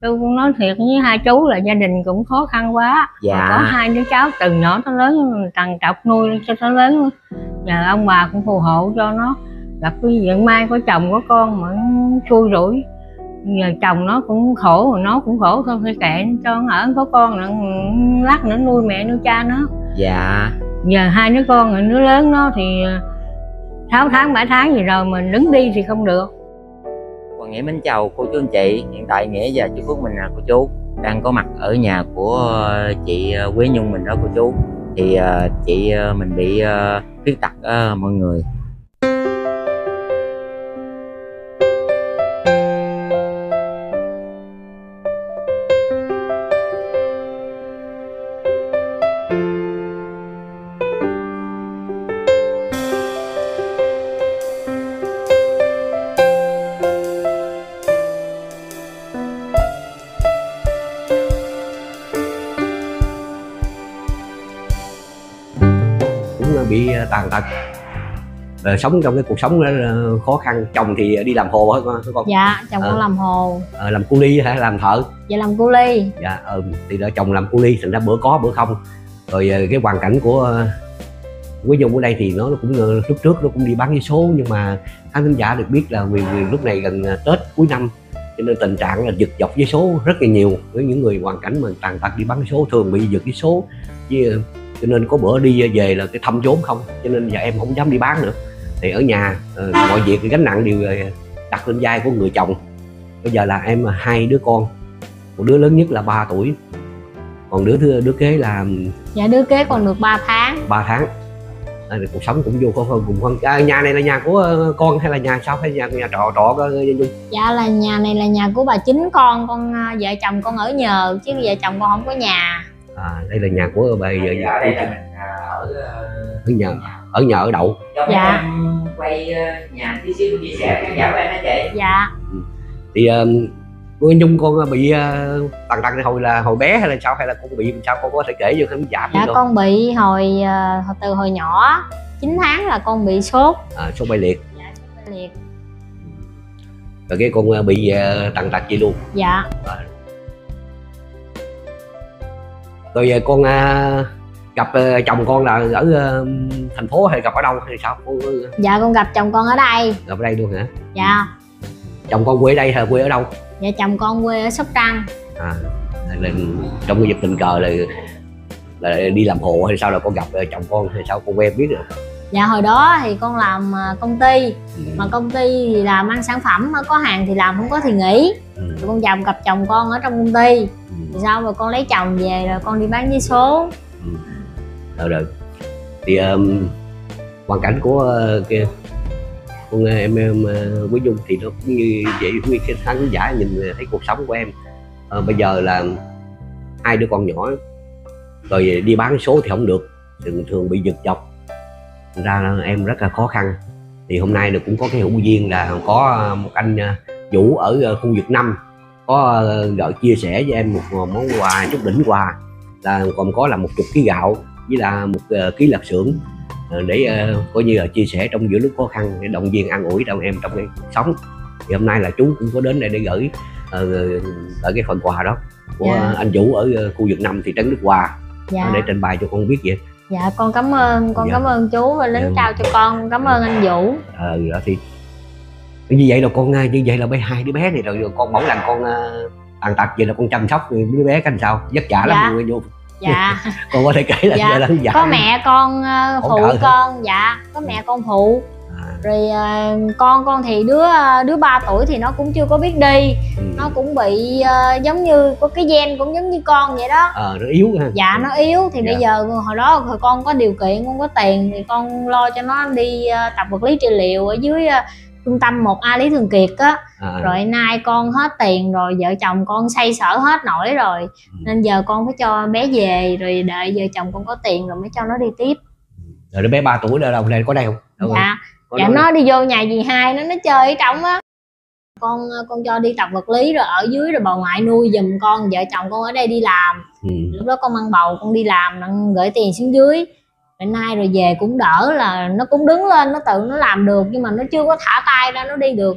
Tôi cũng nói thiệt với hai chú là gia đình cũng khó khăn quá. Dạ. Có hai đứa cháu từ nhỏ tới lớn trằn trọc nuôi cho nó lớn, nhờ ông bà cũng phù hộ cho nó gặp cái vận may có chồng có con mà xui rủi. Giờ chồng nó cũng khổ, nó cũng khổ thôi, phải kệ cho nó ở, có con nữa, lát nữa nuôi mẹ nuôi cha nó. Dạ. Giờ hai đứa con rồi đứa lớn nó thì 6 tháng 7 tháng gì rồi, mình đứng đi thì không được. Con Nghĩa mến chào cô chú anh chị. Hiện tại Nghĩa và chú Phước mình là cô chú đang có mặt ở nhà của chị Quế Nhung mình đó cô chú. Thì chị mình bị khuyết tật mọi người. Bị tàn tật, sống trong cái cuộc sống khó khăn. Chồng thì đi làm hồ hả con? Dạ, chồng con làm hồ. Làm cu li hay làm thợ? Dạ làm cu li. Dạ, thì đó, chồng làm cu li thành ra bữa có bữa không. Rồi cái hoàn cảnh của Quế Nhung ở đây thì nó cũng lúc trước nó cũng đi bán vé số, nhưng mà khán thính giả được biết là vì lúc này gần Tết cuối năm cho nên tình trạng là giật dọc vé số rất là nhiều. Với những người hoàn cảnh mà tàn tật đi bán vé số thường bị giật vé số, cho nên có bữa đi về là cái thăm vốn không, cho nên giờ em không dám đi bán nữa. Thì ở nhà mọi việc thì gánh nặng đều đặt lên vai của người chồng. Bây giờ là em hai đứa con, một đứa lớn nhất là 3 tuổi, còn đứa kế là dạ đứa kế còn được 3 tháng. 3 tháng. Cuộc sống cũng vô khó cùng con. Nhà này là nhà của con hay là nhà sao, hay nhà trọ có Nhung? Dạ là nhà này là nhà của bà chính con vợ chồng con ở nhờ, chứ vợ chồng con không có nhà. Đây là nhà của bà vợ ở nhà ở đậu. Dạ. Quay nhà tí xíu chia sẻ khán giả của em hả chị? Dạ. Thì Nhung con bị tàn tật này hồi bé hay là sao, hay là con bị sao, con có thể kể cho khán giả biết không? Dạ con bị từ hồi nhỏ 9 tháng là con bị sốt. Sốt bay liệt. Dạ, sốt bay liệt. Rồi cái con bị tàn tật gì luôn. Dạ. Rồi con gặp chồng con là ở thành phố hay gặp ở đâu hay sao con? Dạ con gặp chồng con ở đây. Gặp ở đây luôn hả? Dạ. Chồng con quê ở đây hay quê ở đâu? Dạ chồng con quê ở Sóc Trăng. Là trong cái dịp tình cờ là đi làm hộ hay sao là con gặp chồng con hay sao con quen biết được? Dạ hồi đó thì con làm công ty, mà công ty thì làm ăn sản phẩm, có hàng thì làm, không có thì nghỉ. Rồi con gặp chồng con ở trong công ty. Thì sau rồi con lấy chồng về rồi con đi bán vé số. Rồi thì hoàn cảnh của con em Quế Nhung thì nó cũng như vậy, như cái khán giả nhìn thấy cuộc sống của em. Bây giờ là hai đứa con nhỏ, rồi đi bán số thì không được, thường bị giật dọc, thành ra là em rất là khó khăn. Thì hôm nay cũng có cái hữu duyên là có một anh Vũ ở khu vực 5 có gọi chia sẻ với em một món quà, chút đỉnh quà, là còn có là 10 kg gạo với là 1 kg lạp xưởng, để coi như là chia sẻ trong giữa lúc khó khăn, để động viên an ủi trong em trong cái cuộc sống. Thì hôm nay là chú cũng có đến đây để gửi ở cái phần quà đó của anh Vũ ở khu vực 5 thị trấn Đức Hòa, để trình bày cho con biết vậy. Dạ con cảm ơn, cảm ơn chú và lính trao cho con, cảm ơn anh Vũ. Đó thì như vậy là con, như vậy là hai đứa bé này rồi con mỗi lần con tàn tật vậy là con chăm sóc đứa bé canh sao vất vả lắm vô. Dạ. Con có thể kể là dạ. Dạ. Có mẹ con phụ con. Dạ có mẹ con phụ. Rồi con thì đứa 3 tuổi thì nó cũng chưa có biết đi. Nó cũng bị giống như có cái gen cũng giống như con vậy đó. Nó yếu ha. Dạ nó yếu thì bây giờ hồi đó hồi con có điều kiện, con có tiền thì con lo cho nó đi tập vật lý trị liệu ở dưới trung tâm 1A Lý Thường Kiệt á. Rồi nay con hết tiền rồi, vợ chồng con xoay sở hết nổi rồi, nên giờ con phải cho bé về rồi đợi vợ chồng con có tiền rồi mới cho nó đi tiếp. Rồi đứa bé 3 tuổi ở đâu đây, có đây không? Dạ. Dạ nó đi vô nhà dì hai nó chơi ở trong á. Con cho đi tập vật lý rồi ở dưới, rồi bà ngoại nuôi giùm con, vợ chồng con ở đây đi làm. Lúc đó con mang bầu con đi làm, gửi tiền xuống dưới. Rồi nay rồi về cũng đỡ, là nó cũng đứng lên, nó tự nó làm được, nhưng mà nó chưa có thả tay ra nó đi được chú.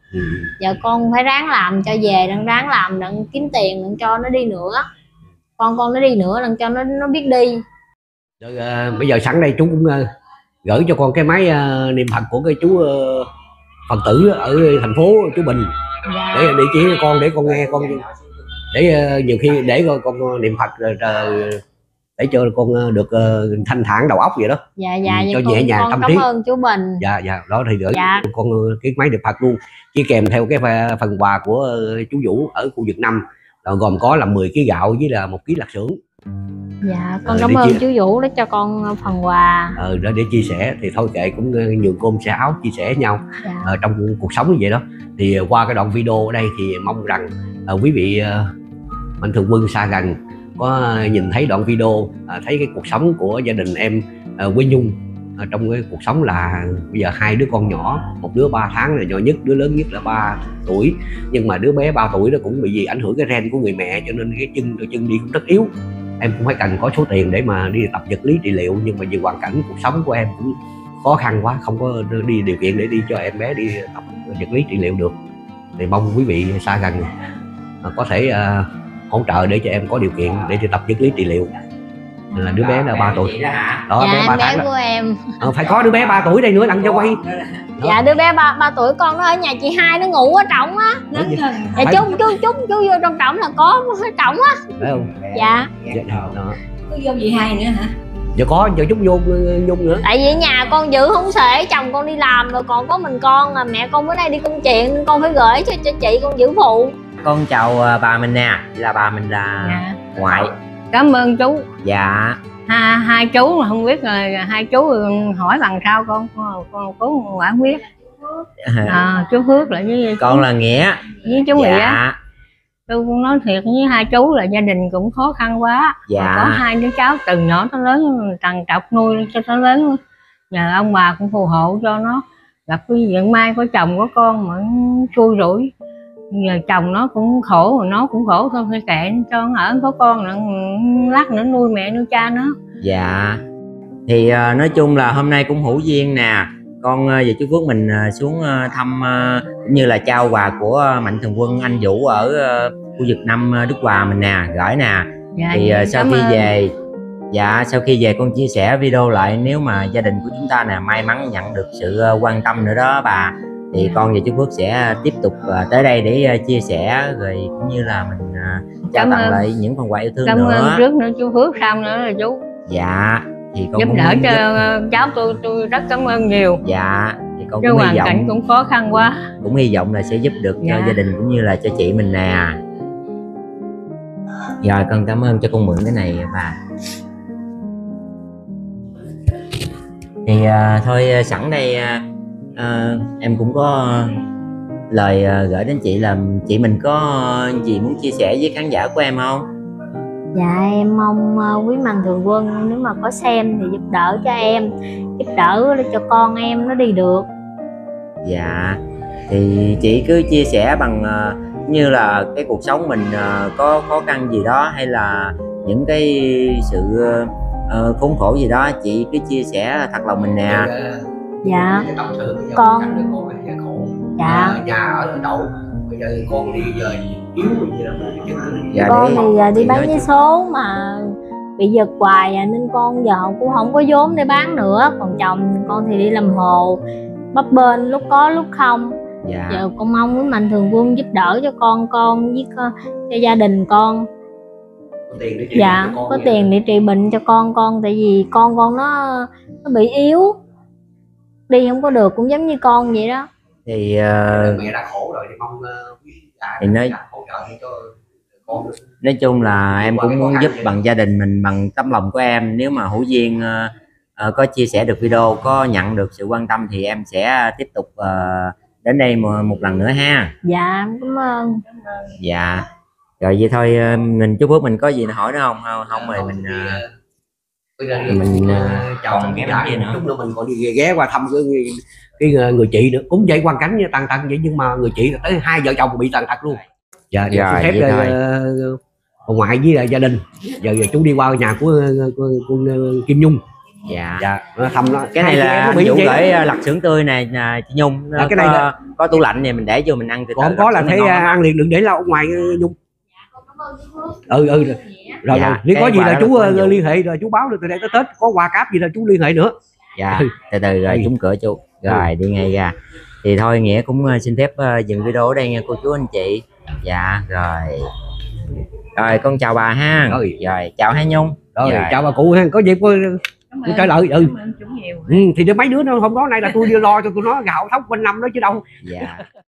Giờ con phải ráng làm cho về, đừng ráng làm, đừng kiếm tiền, đừng cho nó đi nữa. Con nó đi nữa, đừng cho nó biết đi. Rồi, bây giờ sẵn đây chú cũng gửi cho con cái máy niệm Phật của cái chú Phật tử ở thành phố chú Bình. Dạ. Để địa chỉ con để con nghe con, để nhiều khi để con niệm Phật để cho con được thanh thản đầu óc vậy đó. Dạ cho nhẹ nhàng tâm trí. Cảm ơn chú Bình. Dạ đó thì gửi con cái máy niệm Phật luôn, chỉ kèm theo cái phần quà của chú Vũ ở khu vực 5, gồm có là 10 kg gạo với là 1 kg lạp xưởng. Dạ con cảm ơn chú Vũ đã cho con phần quà. Để chia sẻ thì thôi kệ, cũng nhường cơm xẻ áo, chia sẻ nhau trong cuộc sống như vậy đó. Thì qua cái đoạn video ở đây thì mong rằng quý vị mạnh thường quân xa gần có nhìn thấy đoạn video, thấy cái cuộc sống của gia đình em Quế Nhung. Trong cái cuộc sống là bây giờ 2 đứa con nhỏ, một đứa 3 tháng là nhỏ nhất, đứa lớn nhất là 3 tuổi. Nhưng mà đứa bé 3 tuổi nó cũng bị ảnh hưởng cái gen của người mẹ, cho nên cái chân đi cũng rất yếu. Em cũng phải cần có số tiền để mà đi tập vật lý trị liệu, nhưng mà vì hoàn cảnh cuộc sống của em cũng khó khăn quá, không có đi điều kiện để đi cho em bé đi tập vật lý trị liệu được. Thì mong quý vị xa gần có thể hỗ trợ để cho em có điều kiện để đi tập vật lý trị liệu. Là đứa bé là 3 tuổi đó. Dạ, bé 3 tháng bé của em phải có đứa bé 3 tuổi đây nữa đặng cho quay. Dạ đứa bé 3 tuổi con nó ở nhà chị Hai, nó ngủ ở trọng á. Dạ chú vô trong trọng là có trọng á. Phải không? Dạ. Có vô chị Hai nữa hả? Dạ có, giờ chút vô Nhung nữa. Tại vì nhà con giữ không xuể, chồng con đi làm rồi còn có mình con, là mẹ con bữa nay đi công chuyện, con phải gửi cho chị con giữ phụ. Con chào bà mình nè, là bà mình là ngoại. Cảm ơn chú. Dạ. Hai chú mà không biết là hai chú hỏi bằng sao con cố quả quyết. Chú Phước là với con chú, là Nghĩa với chú Nghĩa. Tôi cũng nói thiệt với hai chú là gia đình cũng khó khăn quá. Có 2 đứa cháu từ nhỏ tới lớn trằn trọc nuôi cho nó lớn, nhờ ông bà cũng phù hộ cho nó gặp cái chuyện may có chồng có con mà xui rủi. Giờ chồng nó cũng khổ, nó cũng khổ thôi, phải kệ cho nó ở, có con lát nữa nuôi mẹ nuôi cha nó. Dạ. Thì nói chung là hôm nay cũng hữu duyên nè, con và chú Phước mình xuống thăm cũng như là trao quà của mạnh thường quân anh Vũ ở khu vực 5 Đức Hòa mình nè, gửi nè. Thì sau khi về con chia sẻ video lại, nếu mà gia đình của chúng ta nè may mắn nhận được sự quan tâm nữa đó bà, thì con và chú Phước sẽ tiếp tục tới đây để chia sẻ, rồi cũng như là mình trao tặng lại những phần quà yêu thương nữa. Cảm ơn trước nữa chú Phước, sau nữa là chú. Dạ. Thì con giúp đỡ cho cháu tôi rất cảm ơn nhiều. Dạ. Thì con cũng hy vọng cũng khó khăn quá, cũng hy vọng là sẽ giúp được cho gia đình cũng như là cho chị mình nè. Rồi con cảm ơn, cho con mượn cái này bà. Thì thôi sẵn đây em cũng có lời gửi đến chị, là chị mình có gì muốn chia sẻ với khán giả của em không? Dạ em mong quý mạnh thường quân nếu mà có xem thì giúp đỡ cho em, giúp đỡ để cho con em nó đi được. Dạ. Thì chị cứ chia sẻ bằng như là cái cuộc sống mình có khó khăn gì đó, hay là những cái sự khốn khổ gì đó, chị cứ chia sẻ thật lòng mình nè. Dạ con nhà ở đậu, bây giờ con đi giờ yếu gì đó. Con thì giờ đi bán vé số mà bị giật hoài nên con giờ cũng không có vốn để bán nữa. Còn chồng con thì đi làm hồ bấp bênh, lúc có lúc không. Giờ con mong với mạnh thường quân giúp đỡ cho con với cho gia đình con. Có tiền để trị bệnh cho con, tại vì con nó bị yếu, đi không có được, cũng giống như con vậy đó. Thì mẹ đã khổ rồi thì mong thì nói chung là em cũng muốn giúp bằng gia đình mình, bằng tấm lòng của em. Nếu mà hữu duyên có chia sẻ được video, có nhận được sự quan tâm thì em sẽ tiếp tục đến đây một lần nữa ha. Dạ cảm ơn. Dạ rồi vậy thôi, mình chú Phước mình có gì hỏi nữa không? Không rồi mình chào ghé lại nữa. Chút nữa mình còn đi ghé qua thăm cái người chị nữa, cũng vậy, hoàn cảnh như tàn tật vậy, nhưng mà người chị là tới 2 vợ chồng bị tàn tật luôn. Dạ xin phép ông ngoại với gia đình. Giờ chú đi qua nhà của Kim Nhung Dạ thăm nó. Cái này là anh Vũ gửi lặt xưởng tươi này chị Nhung. Cái này có tủ lạnh này mình để vô mình ăn từ từ. Không có là thấy ăn liền, đừng để lâu ở ngoài Nhung. Rồi nếu có gì là chú liên hệ rồi chú báo được, từ đây tới Tết có quà cáp gì là chú liên hệ nữa. Từ từ rồi trúng cửa chú. Rồi đi ngay ra. Thì thôi Nghĩa cũng xin phép dừng video ở đây nha cô chú anh chị. Rồi con chào bà ha. Rồi chào hai Nhung. Rồi chào bà cụ ha, có dịp tôi trả lời. Thì mấy đứa nó hôm đó nay là tôi đi lo cho tụi nó gạo thóc quanh năm đó chứ đâu.